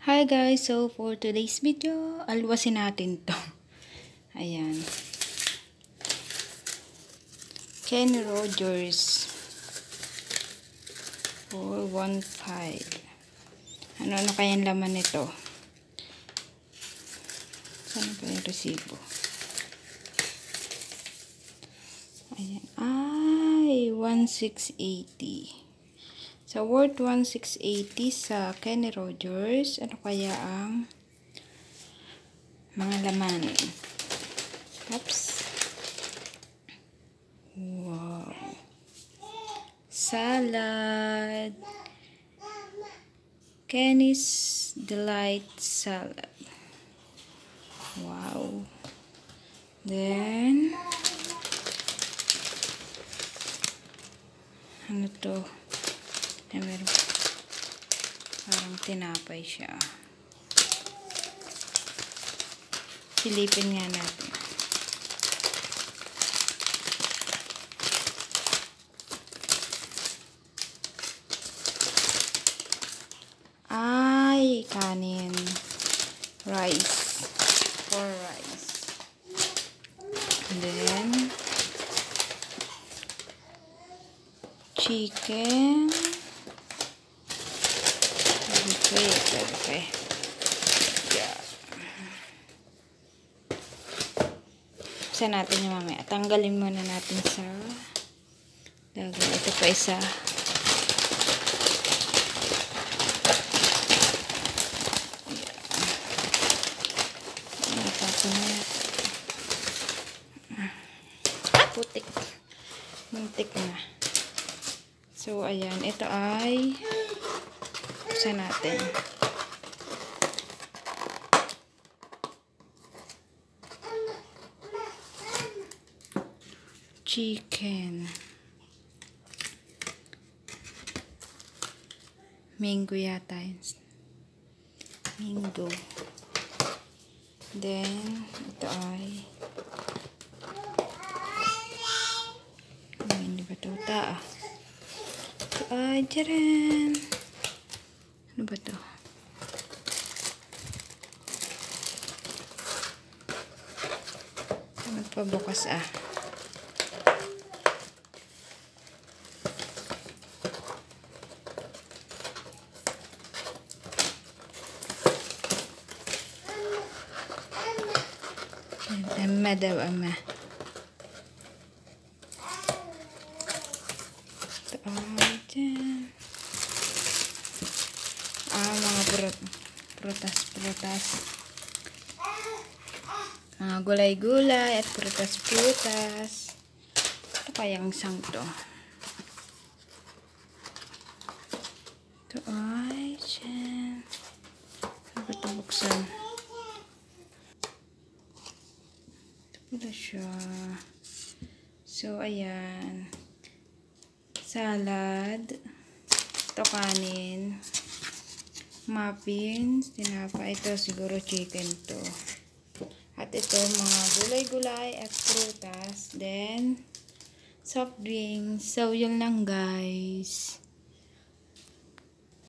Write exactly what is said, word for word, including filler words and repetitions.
Hi guys, so for today's video, alwasin natin to. Ayan. Kenny Rogers four one five. Ano-ano kayang laman nito? Saan pa yung resibo? Ayan. Ay, one six eighty. So, worth one six eighty sa Kenny Rogers. Ano kaya ang mga laman? Oops. Wow. Salad. Kenny's Delight Salad. Wow. Then, ano to? Ay, meron. Parang tinapay siya. Silipin nga natin. Ay, kanin. Rice. For rice. And then, chicken. Okay, okay. Yeah. Isa natin yung mamaya. Tanggalin muna natin sa dagat. Ito pa isa. Yeah. Ito na natin. Ah, putik. Muntik na. So, ayan. Ito ay buksan natin. Chicken. Mango yata yun. Mango. Then, ito ay ay, hindi ba ito? Ta. Ito ay, tcharan! Ano ba ito? Magpabukas ah. Ama daw, ama. Ito ay dyan. Ah, mga prut prutas-prutas. Mga gulay-gulay at prutas-prutas. Ito kayang isang to. Ito ay dyan. Ano ito buksan? Ito siya. So, ayan. Salad. Ito kanin. Muffins. Tinapa. Ito siguro chicken to. At ito mga gulay-gulay at prutas. Then, soft drinks. So, yun lang guys.